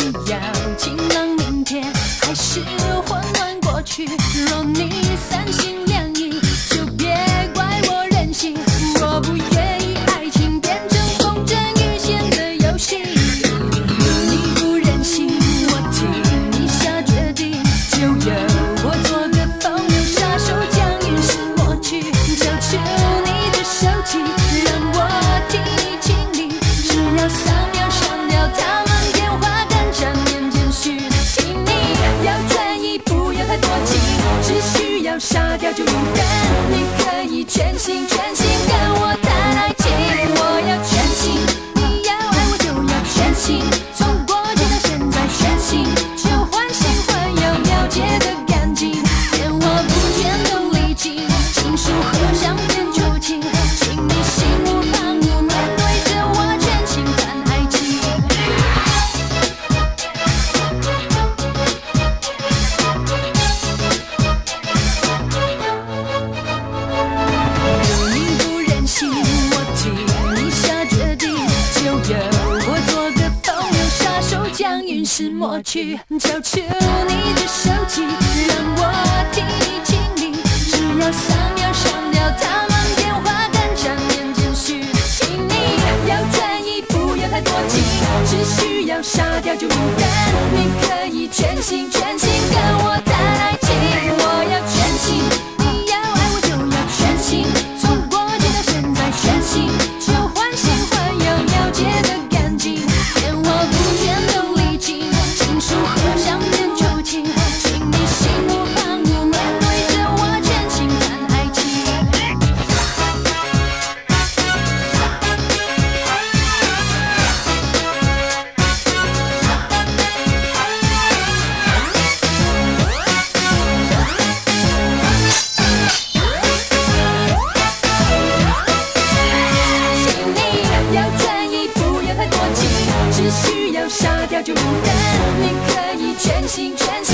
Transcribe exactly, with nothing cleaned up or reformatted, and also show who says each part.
Speaker 1: 要晴朗明天，还是混乱过去？若你三心两意，就别怪我任性。我不愿意爱情变成风筝与线的游戏。你不忍心，我替你下决定，就由我做个风流杀手，将陨石抹去。求求你的手机，让我替你清理，只要三秒删掉他们电话跟缠绵简讯。请你要专一，不要太多情，只需要杀掉就无人。你可以全心全心跟我谈爱情，我要全心，你要爱我就要全心，从过去到现在全心，就换新换有了解的干净，电话不见都离经，情书和相片就请，请你心无旁骛，面对着我全心谈爱情。你不忍心，我替你下决定，就由我做个风流杀手，将陨石抹去。求求你的手机，让我替你清理，只要三秒删掉他们电话跟缠绵简讯。请你要专一，不要太多情，只需要杀掉就无人。你可以全心全心跟我谈爱情，我要全心，你要爱我就要全心，从过去到现在全心，就换新换有了解的干净，电话不见都离经，情书和相片就请，请你心无旁骛，面对着我全心谈爱情。请你要专一，不要太多情，只需要杀掉就无人。你可以全心全心